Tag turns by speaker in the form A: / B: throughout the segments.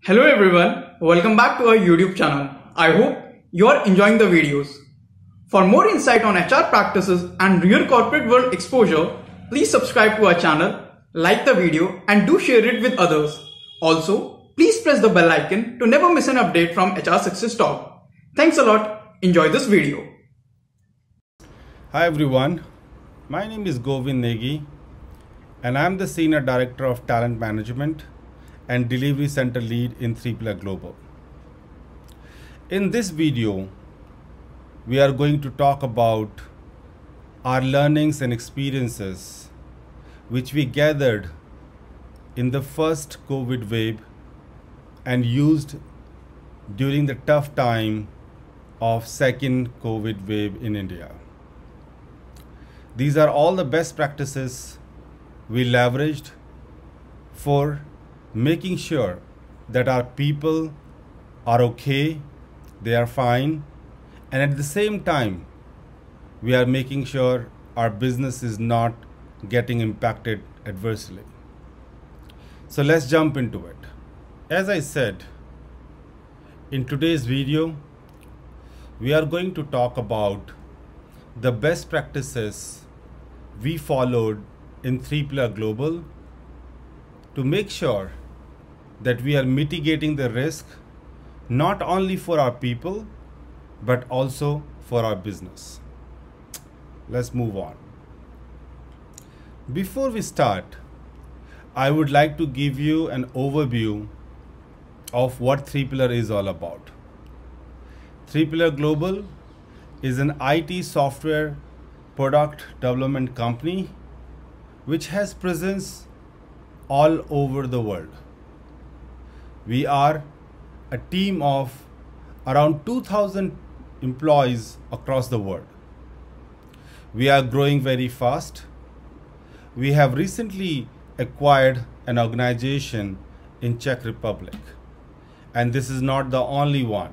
A: Hello everyone, welcome back to our YouTube channel. I hope you are enjoying the videos. For more insight on HR practices and real corporate world exposure, please subscribe to our channel, like the video and do share it with others. Also, please press the bell icon to never miss an update from HR Success Talk. Thanks a lot. Enjoy this video.
B: Hi everyone, my name is Govind Negi and I am the Senior Director of Talent Management and Delivery Center Lead in 3Pillar Global. In this video, we are going to talk about our learnings and experiences which we gathered in the first COVID wave and used during the tough time of second COVID wave in India. These are all the best practices we leveraged for making sure that our people are okay, they are fine, and at the same time, we are making sure our business is not getting impacted adversely. So let's jump into it. As I said, in today's video, we are going to talk about the best practices we followed in 3Pillar Global to make sure that we are mitigating the risk not only for our people but also for our business. Let's move on. Before we start, I would like to give you an overview of what 3Pillar is all about. 3Pillar Global is an IT software product development company which has presence all over the world. We are a team of around 2,000 employees across the world. We are growing very fast. We have recently acquired an organization in Czech Republic, and this is not the only one.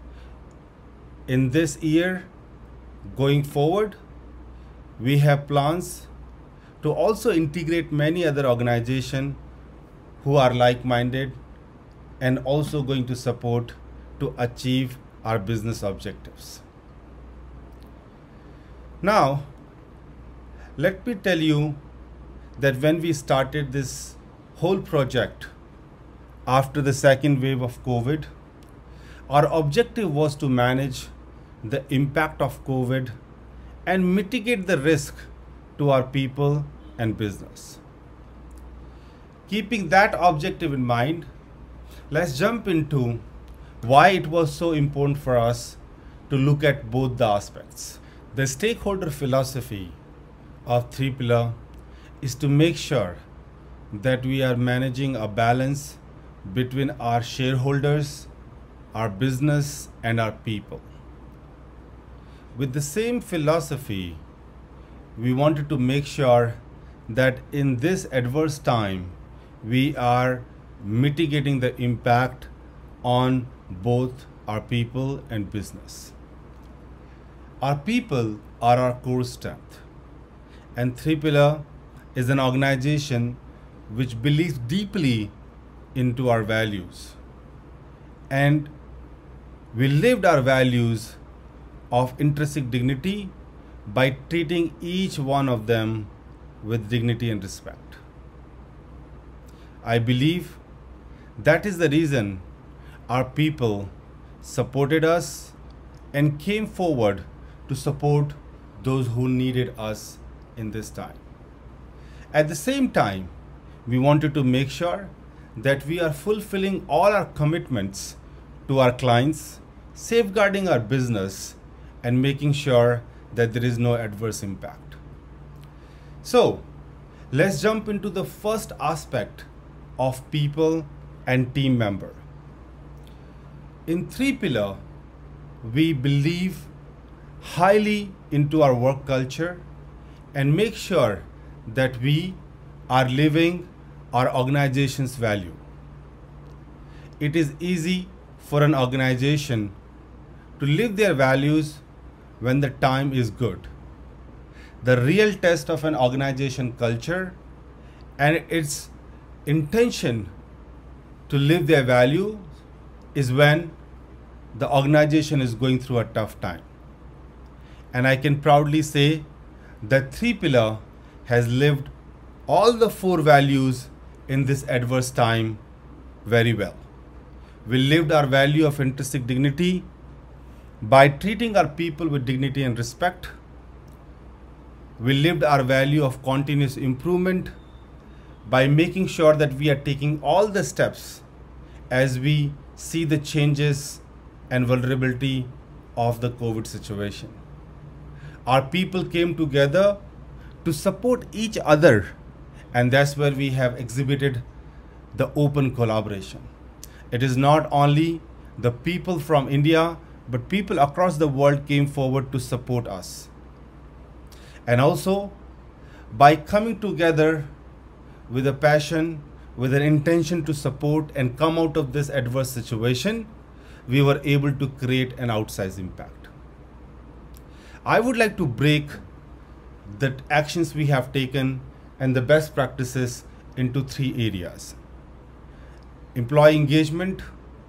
B: In this year, going forward, we have plans to also integrate many other organizations who are like-minded and also going to support to achieve our business objectives. Now, let me tell you that when we started this whole project after the second wave of COVID, our objective was to manage the impact of COVID and mitigate the risk to our people and business. Keeping that objective in mind, let's jump into why it was so important for us to look at both the aspects. The stakeholder philosophy of 3Pillar is to make sure that we are managing a balance between our shareholders, our business, and our people. With the same philosophy, we wanted to make sure that in this adverse time, we are mitigating the impact on both our people and business. Our people are our core strength, and 3Pillar is an organization which believes deeply into our values, and we lived our values of intrinsic dignity by treating each one of them with dignity and respect. I believe that is the reason our people supported us and came forward to support those who needed us in this time. At the same time, we wanted to make sure that we are fulfilling all our commitments to our clients, safeguarding our business, and making sure that there is no adverse impact. So, let's jump into the first aspect of people and team member. In 3Pillar, we believe highly into our work culture and make sure that we are living our organization's value. It is easy for an organization to live their values when the time is good. The real test of an organization culture and its intention to live their value is when the organization is going through a tough time. And I can proudly say that 3Pillar has lived all the 4 values in this adverse time very well. We lived our value of intrinsic dignity by treating our people with dignity and respect. We lived our value of continuous improvement by making sure that we are taking all the steps as we see the changes and vulnerability of the COVID situation. Our people came together to support each other, and that's where we have exhibited the open collaboration. It is not only the people from India, but people across the world came forward to support us. And also, by coming together with a passion, with an intention to support and come out of this adverse situation, we were able to create an outsized impact. I would like to break the actions we have taken and the best practices into 3 areas: employee engagement,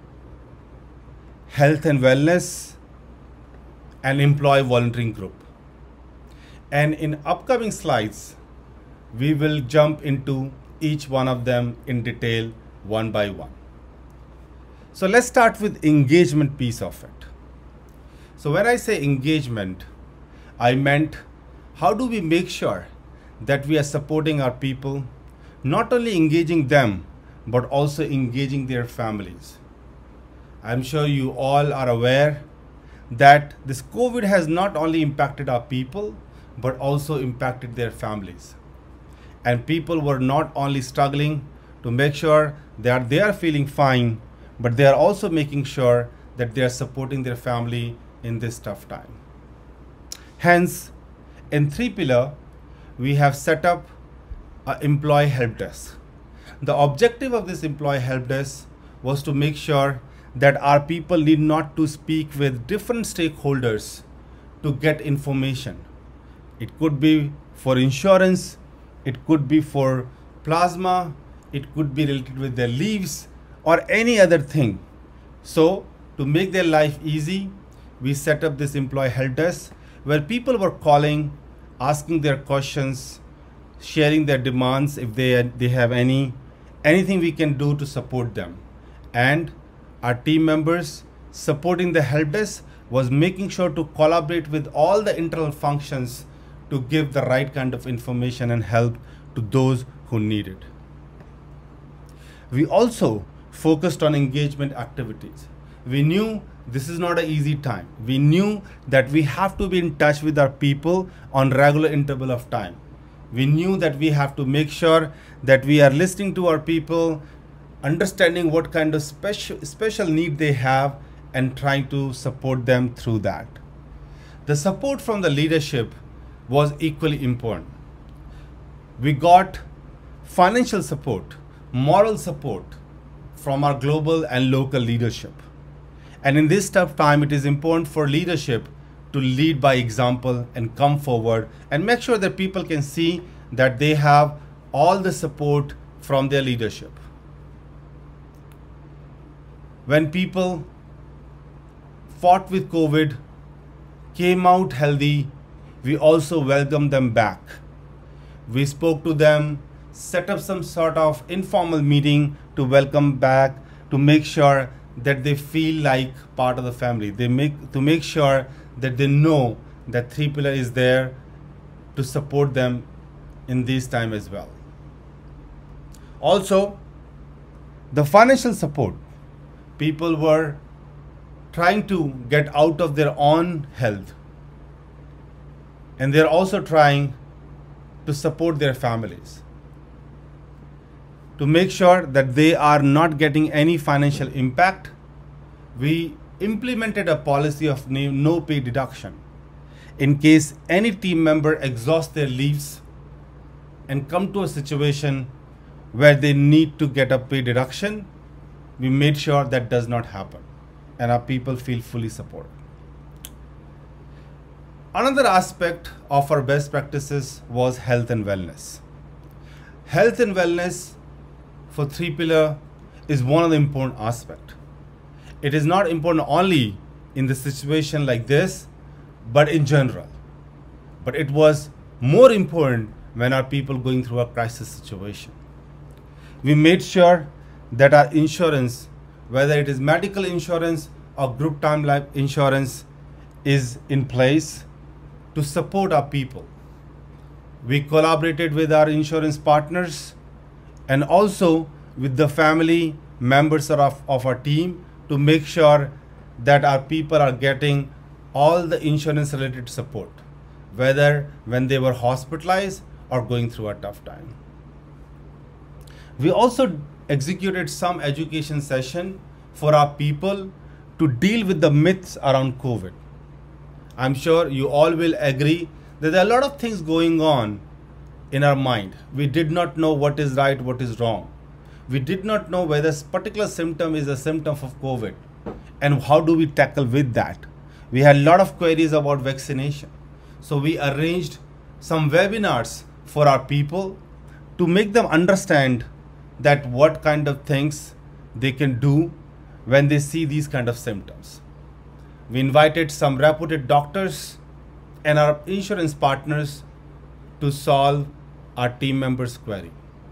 B: health and wellness, and employee volunteering group. And in upcoming slides, we will jump into each one of them in detail one by one. So let's start with engagement piece of it. So when I say engagement, I meant how do we make sure that we are supporting our people, not only engaging them, but also engaging their families. I'm sure you all are aware that this COVID has not only impacted our people, but also impacted their families. And people were not only struggling to make sure that they are feeling fine, but they are also making sure that they are supporting their family in this tough time. Hence, in 3Pillar, we have set up an employee help desk. The objective of this employee help desk was to make sure that our people need not to speak with different stakeholders to get information. It could be for insurance, it could be for plasma, it could be related with their leaves or any other thing. So to make their life easy, we set up this employee help desk where people were calling, asking their questions, sharing their demands if they have anything we can do to support them. And our team members supporting the help desk was making sure to collaborate with all the internal functions to give the right kind of information and help to those who need it. We also focused on engagement activities. We knew this is not an easy time. We knew that we have to be in touch with our people on regular interval of time. We knew that we have to make sure that we are listening to our people, understanding what kind of special need they have, and trying to support them through that. The support from the leadership was equally important. We got financial support, moral support from our global and local leadership. And in this tough time, it is important for leadership to lead by example and come forward and make sure that people can see that they have all the support from their leadership. When people fought with COVID, came out healthy, we also welcomed them back. We spoke to them, set up some sort of informal meeting to welcome back, to make sure that they feel like part of the family. To make sure that they know that 3Pillar is there to support them in this time as well. Also, the financial support. People were trying to get out of their own health, and they're also trying to support their families, to make sure that they are not getting any financial impact. We implemented a policy of no pay deduction. In case any team member exhausts their leaves and come to a situation where they need to get a pay deduction, we made sure that does not happen, and our people feel fully supported. Another aspect of our best practices was health and wellness. Health and wellness for 3Pillar is one of the important aspects. It is not important only in the situation like this, but in general. But it was more important when our people going through a crisis situation. We made sure that our insurance, whether it is medical insurance or group term life insurance, is in place to support our people. We collaborated with our insurance partners and also with the family members of our team to make sure that our people are getting all the insurance related support, whether when they were hospitalized or going through a tough time. We also executed some education session for our people to deal with the myths around COVID. I'm sure you all will agree that there are a lot of things going on in our mind. We did not know what is right, what is wrong. We did not know whether this particular symptom is a symptom of COVID and how do we tackle with that. We had a lot of queries about vaccination. So we arranged some webinars for our people to make them understand that what kind of things they can do when they see these kind of symptoms. We invited some reputed doctors and our insurance partners to solve our team members' query.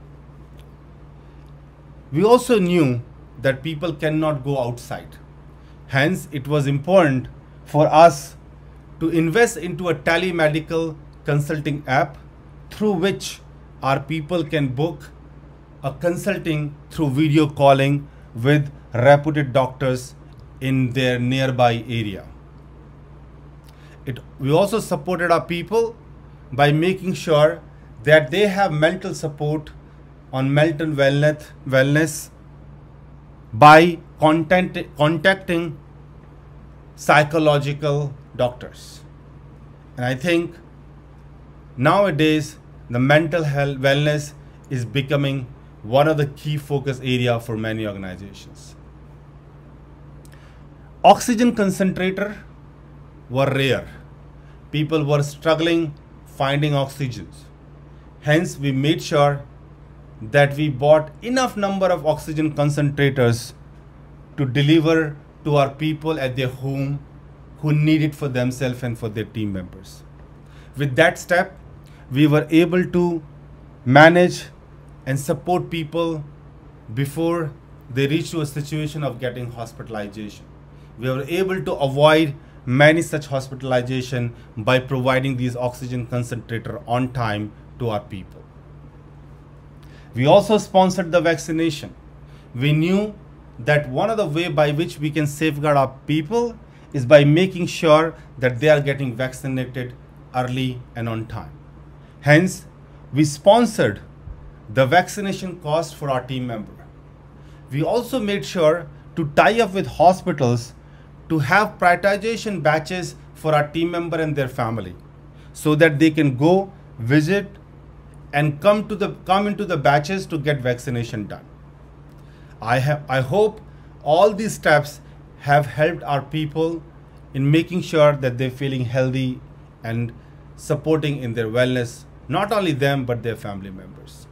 B: We also knew that people cannot go outside. Hence, it was important for us to invest into a telemedical consulting app through which our people can book a consulting through video calling with reputed doctors in their nearby area. We also supported our people by making sure that they have mental support on mental wellness by contacting psychological doctors. And I think nowadays the mental health wellness is becoming one of the key focus area for many organizations. Oxygen concentrator were rare. People were struggling finding oxygens. Hence, we made sure that we bought enough number of oxygen concentrators to deliver to our people at their home who need it for themselves and for their team members. With that step, we were able to manage and support people before they reach to a situation of getting hospitalization. We were able to avoid many such hospitalization by providing these oxygen concentrator on time to our people. We also sponsored the vaccination. We knew that one of the way by which we can safeguard our people is by making sure that they are getting vaccinated early and on time. Hence, we sponsored the vaccination cost for our team member. We also made sure to tie up with hospitals to have prioritization batches for our team member and their family so that they can go visit and come into the batches to get vaccination done. I hope all these steps have helped our people in making sure that they're feeling healthy and supporting in their wellness, not only them but their family members.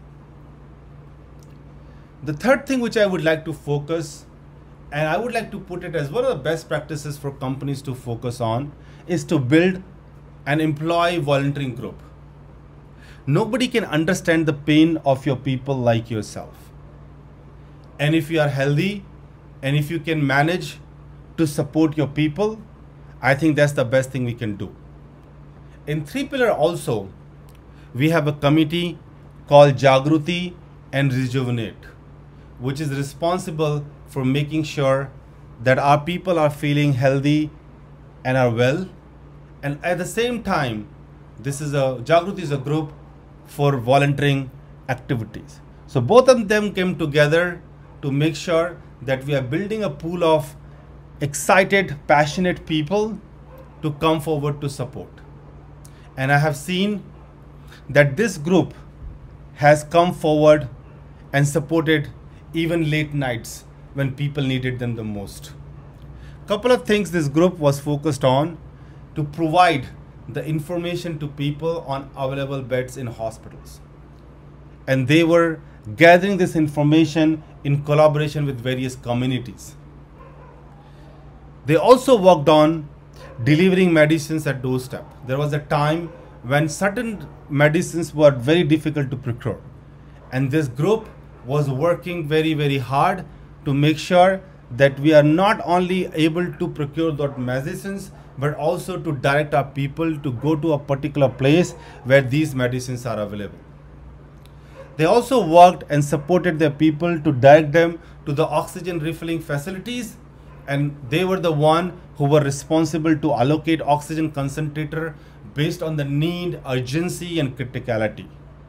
B: The third thing which I would like to focus, and I would like to put it as one of the best practices for companies to focus on, is to build an employee volunteering group. Nobody can understand the pain of your people like yourself. And if you are healthy and if you can manage to support your people, I think that's the best thing we can do. In 3Pillar also, we have a committee called Jagruti and Rejuvenate, which is responsible for making sure that our people are feeling healthy and are well. And at the same time, Jagruti is a group for volunteering activities. So both of them came together to make sure that we are building a pool of excited, passionate people to come forward to support. And I have seen that this group has come forward and supported even late nights when people needed them the most. Couple of things this group was focused on: to provide the information to people on available beds in hospitals. And they were gathering this information in collaboration with various communities. They also worked on delivering medicines at doorstep. There was a time when certain medicines were very difficult to procure, and this group was working very, very hard to make sure that we are not only able to procure those medicines, but also to direct our people to go to a particular place where these medicines are available. They also worked and supported their people to direct them to the oxygen refilling facilities, and they were the one who were responsible to allocate oxygen concentrator based on the need, urgency, and criticality.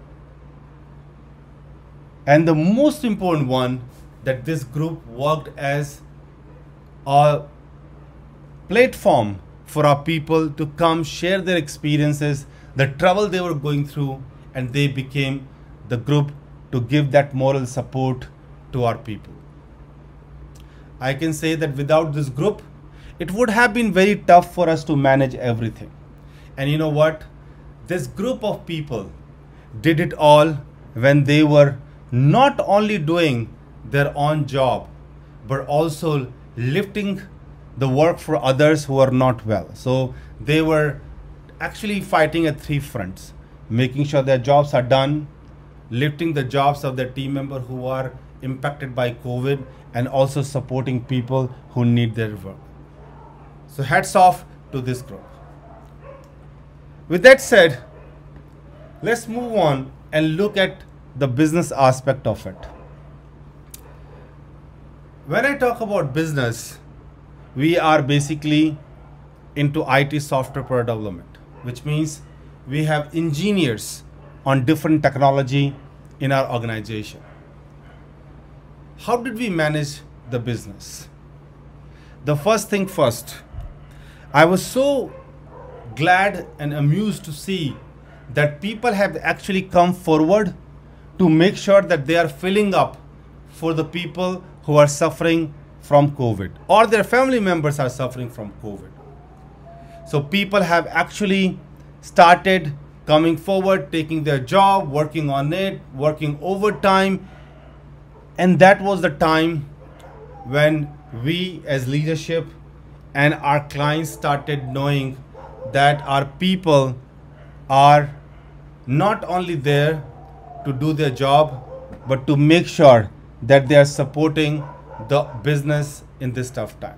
B: And the most important one, that this group worked as a platform for our people to come share their experiences, the trouble they were going through, and they became the group to give that moral support to our people. I can say that without this group, it would have been very tough for us to manage everything. And you know what? This group of people did it all when they were not only doing their own job, but also lifting the work for others who are not well. So they were actually fighting at three fronts: making sure their jobs are done, lifting the jobs of their team members who are impacted by COVID, and also supporting people who need their work. So hats off to this group. With that said, let's move on and look at the business aspect of it. When I talk about business, we are basically into IT software product development, which means we have engineers on different technology in our organization. How did we manage the business? The first thing first, I was so glad and amused to see that people have actually come forward to make sure that they are filling up for the people who are suffering from COVID, or their family members are suffering from COVID. So people have actually started coming forward, taking their job, working on it, working overtime. And that was the time when we as leadership and our clients started knowing that our people are not only there to do their job, but to make sure that they are supporting the business in this tough time.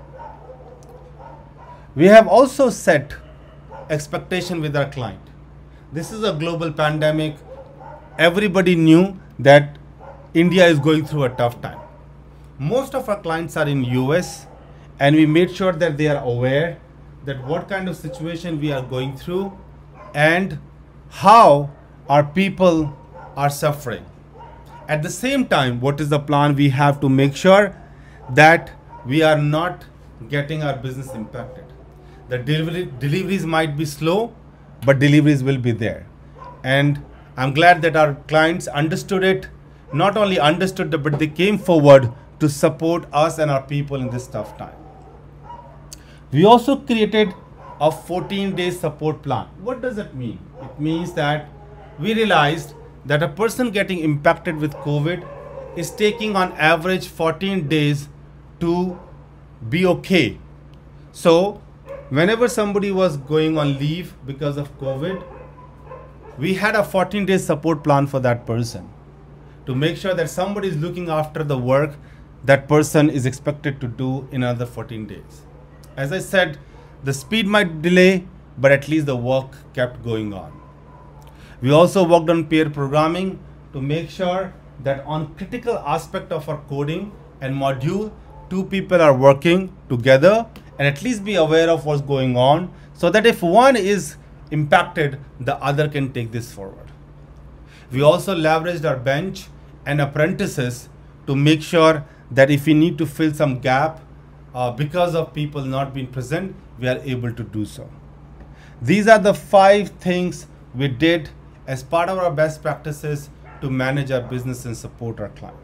B: We have also set expectation with our client. This is a global pandemic. Everybody knew that India is going through a tough time. Most of our clients are in US, and we made sure that they are aware that what kind of situation we are going through and how our people are suffering. At the same time, what is the plan? We have to make sure that we are not getting our business impacted. The deliveries might be slow, but deliveries will be there. And I'm glad that our clients understood it, not only understood it, but they came forward to support us and our people in this tough time. We also created a 14-day support plan. What does it mean? It means that we realized that a person getting impacted with COVID is taking on average 14 days to be okay. So whenever somebody was going on leave because of COVID, we had a 14-day support plan for that person to make sure that somebody is looking after the work that person is expected to do in another 14 days. As I said, the speed might delay, but at least the work kept going on. We also worked on pair programming to make sure that on critical aspect of our coding and module, two people are working together and at least be aware of what's going on, so that if one is impacted, the other can take this forward. We also leveraged our bench and apprentices to make sure that if we need to fill some gap because of people not being present, we are able to do so. These are the 5 things we did as part of our best practices to manage our business and support our client.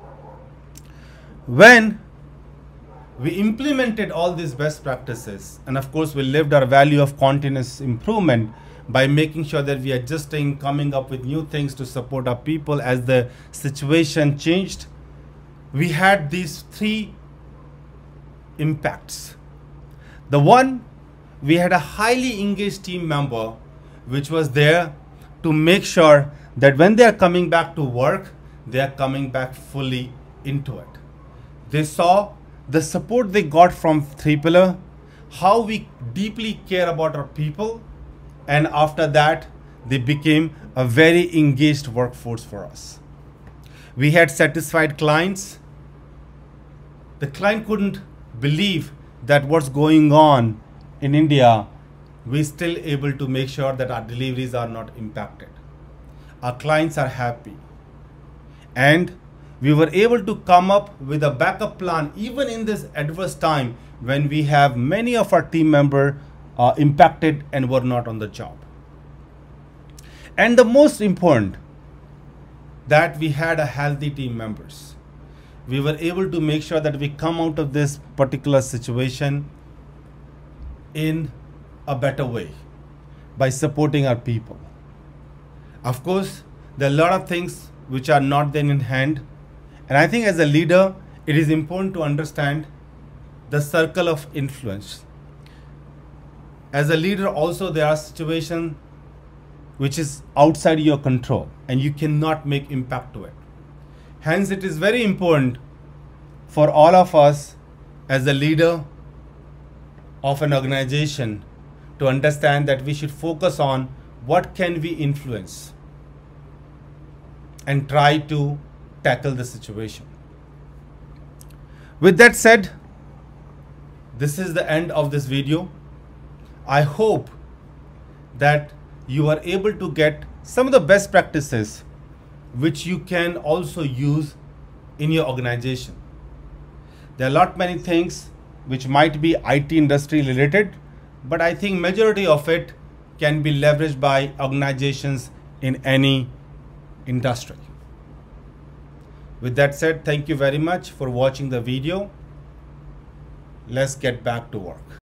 B: When we implemented all these best practices, and of course we lived our value of continuous improvement, by making sure that we are adjusting, coming up with new things to support our people as the situation changed. We had these three impacts. The one, we had a highly engaged team member which was there to make sure that when they are coming back to work, they are coming back fully into it. They saw the support they got from 3Pillar, how we deeply care about our people, and after that, they became a very engaged workforce for us. We had satisfied clients. The client couldn't believe that what's going on in India, we're still able to make sure that our deliveries are not impacted. Our clients are happy. And we were able to come up with a backup plan even in this adverse time when we have many of our team members impacted and were not on the job. And the most important, that we had a healthy team members. We were able to make sure that we come out of this particular situation in a better way by supporting our people. Of course, there are a lot of things which are not then in hand. And I think as a leader, it is important to understand the circle of influence. As a leader also, there are situations which is outside your control and you cannot make impact to it. Hence, it is very important for all of us as a leader of an organization to understand that we should focus on what can we influence and try to tackle the situation. With that said, this is the end of this video. I hope that you are able to get some of the best practices which you can also use in your organization. There are many things which might be IT industry related, but I think majority of it can be leveraged by organizations in any industry. With that said, thank you very much for watching the video. Let's get back to work.